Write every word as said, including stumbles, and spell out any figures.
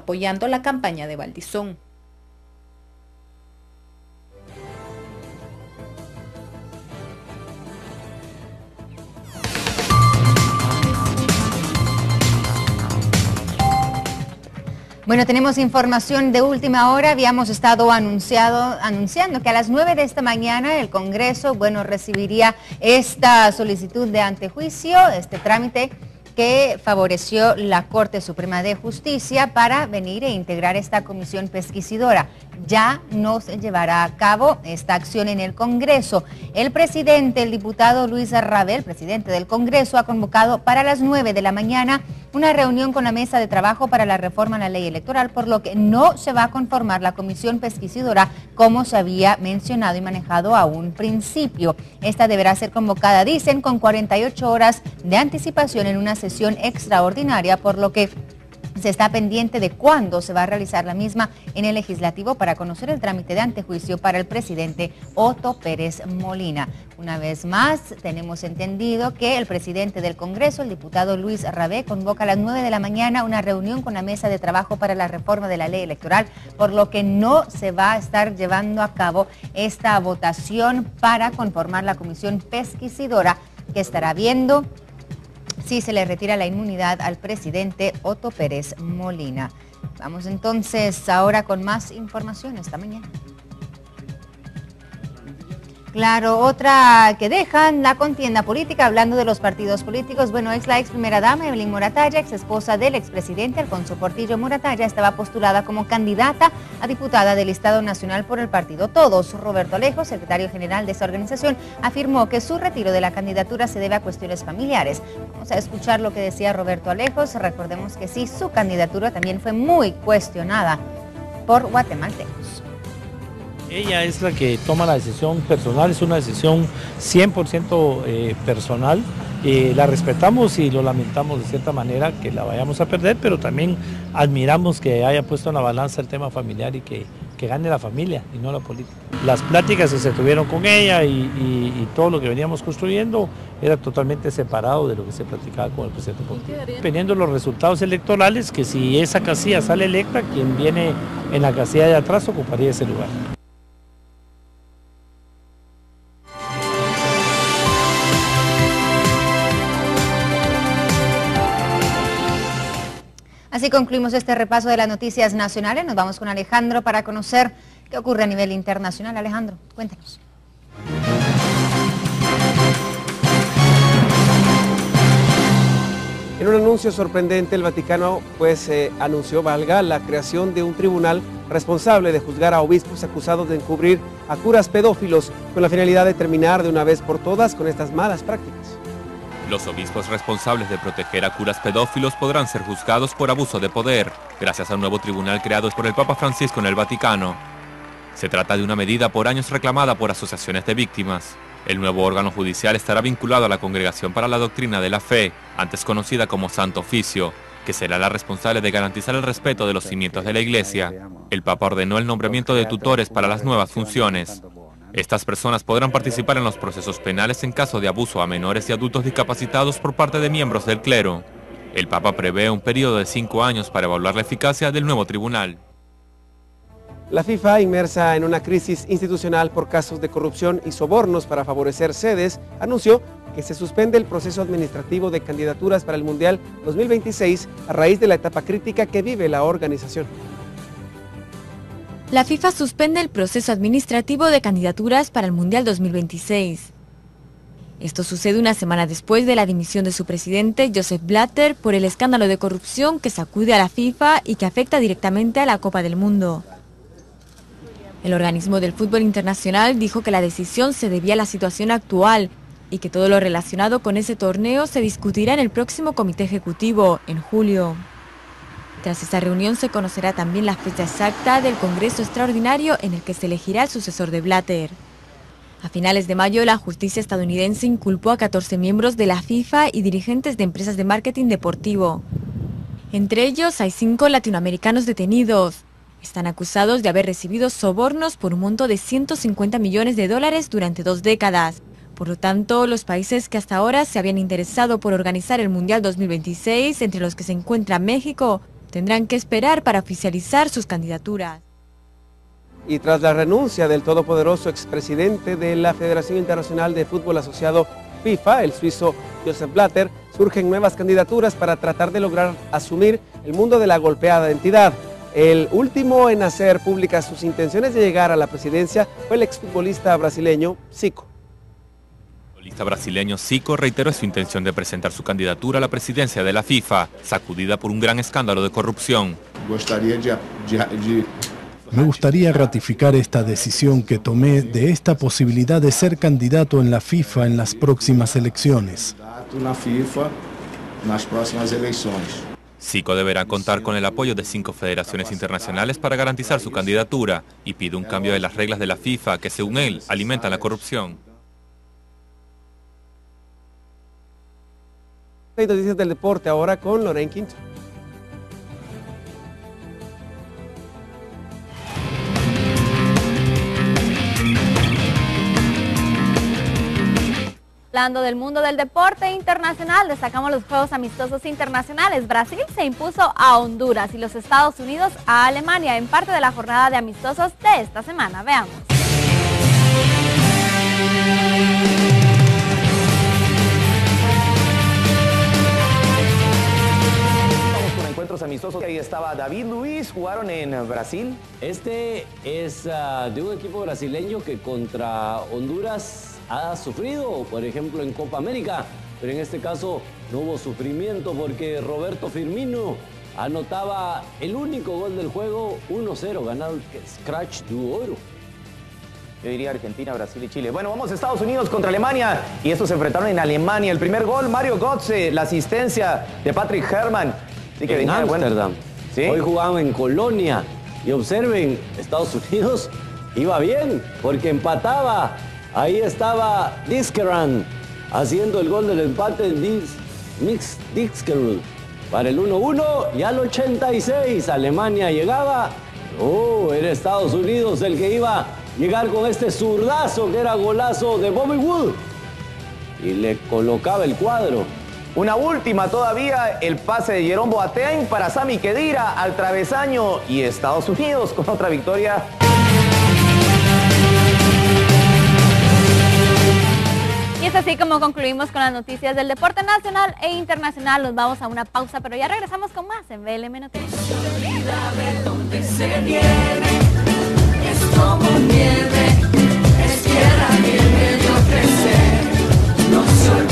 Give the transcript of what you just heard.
apoyando la campaña de Valdizón. Bueno, tenemos información de última hora. Habíamos estado anunciado, anunciando que a las nueve de esta mañana el Congreso, bueno, recibiría esta solicitud de antejuicio, este trámite que favoreció la Corte Suprema de Justicia para venir e integrar esta comisión pesquisidora. Ya no se llevará a cabo esta acción en el Congreso. El presidente, el diputado Luis Rabel, presidente del Congreso, ha convocado para las nueve de la mañana una reunión con la mesa de trabajo para la reforma a la ley electoral, por lo que no se va a conformar la comisión pesquisidora como se había mencionado y manejado a un principio. Esta deberá ser convocada, dicen, con cuarenta y ocho horas de anticipación en una sesión extraordinaria, por lo que se está pendiente de cuándo se va a realizar la misma en el legislativo para conocer el trámite de antejuicio para el presidente Otto Pérez Molina. Una vez más, tenemos entendido que el presidente del Congreso, el diputado Luis Rabel, convoca a las nueve de la mañana una reunión con la mesa de trabajo para la reforma de la ley electoral, por lo que no se va a estar llevando a cabo esta votación para conformar la comisión pesquisidora que estará viendo si se le retira la inmunidad al presidente Otto Pérez Molina. Vamos entonces ahora con más información esta mañana. Claro, otra que dejan la contienda política, hablando de los partidos políticos. Bueno, ex la ex primera dama Evelyn Moratalla, ex esposa del expresidente Alfonso Portillo Moratalla, estaba postulada como candidata a diputada del Estado Nacional por el partido Todos. Roberto Alejo, secretario general de esa organización, afirmó que su retiro de la candidatura se debe a cuestiones familiares. Vamos a escuchar lo que decía Roberto Alejos. Recordemos que sí, su candidatura también fue muy cuestionada por guatemaltecos. Ella es la que toma la decisión personal, es una decisión cien por ciento eh, personal. Eh, la respetamos y lo lamentamos de cierta manera que la vayamos a perder, pero también admiramos que haya puesto en la balanza el tema familiar y que, que gane la familia y no la política. Las pláticas que se tuvieron con ella y, y, y todo lo que veníamos construyendo era totalmente separado de lo que se platicaba con el presidente Portillo. Dependiendo de los resultados electorales, que si esa casilla sale electa, quien viene en la casilla de atrás ocuparía ese lugar. Así concluimos este repaso de las noticias nacionales. Nos vamos con Alejandro para conocer qué ocurre a nivel internacional. Alejandro, cuéntanos. En un anuncio sorprendente, el Vaticano pues eh, anunció, valga, la creación de un tribunal responsable de juzgar a obispos acusados de encubrir a curas pedófilos con la finalidad de terminar de una vez por todas con estas malas prácticas. Los obispos responsables de proteger a curas pedófilos podrán ser juzgados por abuso de poder, gracias a un nuevo tribunal creado por el Papa Francisco en el Vaticano. Se trata de una medida por años reclamada por asociaciones de víctimas. El nuevo órgano judicial estará vinculado a la Congregación para la Doctrina de la Fe, antes conocida como Santo Oficio, que será la responsable de garantizar el respeto de los cimientos de la Iglesia. El Papa ordenó el nombramiento de tutores para las nuevas funciones. Estas personas podrán participar en los procesos penales en caso de abuso a menores y adultos discapacitados por parte de miembros del clero. El Papa prevé un periodo de cinco años para evaluar la eficacia del nuevo tribunal. La FIFA, inmersa en una crisis institucional por casos de corrupción y sobornos para favorecer sedes, anunció que se suspende el proceso administrativo de candidaturas para el Mundial dos mil veintiséis a raíz de la etapa crítica que vive la organización. La FIFA suspende el proceso administrativo de candidaturas para el Mundial dos mil veintiséis. Esto sucede una semana después de la dimisión de su presidente, Joseph Blatter, por el escándalo de corrupción que sacude a la FIFA y que afecta directamente a la Copa del Mundo. El organismo del fútbol internacional dijo que la decisión se debía a la situación actual y que todo lo relacionado con ese torneo se discutirá en el próximo comité ejecutivo, en julio. Tras esta reunión se conocerá también la fecha exacta del Congreso Extraordinario en el que se elegirá el sucesor de Blatter. A finales de mayo, la justicia estadounidense inculpó a catorce miembros de la FIFA y dirigentes de empresas de marketing deportivo. Entre ellos hay cinco latinoamericanos detenidos. Están acusados de haber recibido sobornos por un monto de ciento cincuenta millones de dólares durante dos décadas. Por lo tanto, los países que hasta ahora se habían interesado por organizar el Mundial dos mil veintiséis, entre los que se encuentra México, tendrán que esperar para oficializar sus candidaturas. Y tras la renuncia del todopoderoso expresidente de la Federación Internacional de Fútbol Asociado FIFA, el suizo Joseph Blatter, surgen nuevas candidaturas para tratar de lograr asumir el mundo de la golpeada entidad. El último en hacer públicas sus intenciones de llegar a la presidencia fue el exfutbolista brasileño Zico. El futbolista brasileño Zico reiteró su intención de presentar su candidatura a la presidencia de la FIFA, sacudida por un gran escándalo de corrupción. Me gustaría ratificar esta decisión que tomé de esta posibilidad de ser candidato en la FIFA en las próximas elecciones. Zico deberá contar con el apoyo de cinco federaciones internacionales para garantizar su candidatura y pide un cambio de las reglas de la FIFA que, según él, alimentan la corrupción. Noticias del deporte ahora con Lorraine Quinto. Hablando del mundo del deporte internacional, destacamos los Juegos Amistosos Internacionales. Brasil se impuso a Honduras y los Estados Unidos a Alemania en parte de la jornada de amistosos de esta semana. Veamos. Vamos con encuentros amistosos. Ahí estaba David Luiz, jugaron en Brasil. Este es uh, de un equipo brasileño que contra Honduras ha sufrido, por ejemplo, en Copa América, pero en este caso no hubo sufrimiento porque Roberto Firmino anotaba el único gol del juego, uno cero, ganado el Scratch du Oro. Yo diría Argentina, Brasil y Chile. Bueno, vamos a Estados Unidos contra Alemania y estos se enfrentaron en Alemania. El primer gol, Mario Götze, la asistencia de Patrick Herrmann. Sí, que en Ámsterdam. ¿Sí? Hoy jugaban en Colonia y observen, Estados Unidos iba bien porque empataba. Ahí estaba Diskeran haciendo el gol del empate en Mix Diskerud para el uno uno y al ochenta y seis Alemania llegaba. Oh, era Estados Unidos el que iba a llegar con este zurdazo que era golazo de Bobby Wood y le colocaba el cuadro. Una última todavía, el pase de Jerome Boateng para Sami Khedira al travesaño y Estados Unidos con otra victoria. Y es así como concluimos con las noticias del deporte nacional e internacional. Nos vamos a una pausa, pero ya regresamos con más en V L M Noticias. De dónde se viene, es como nieve, es tierra que medio crecer, no se olvida.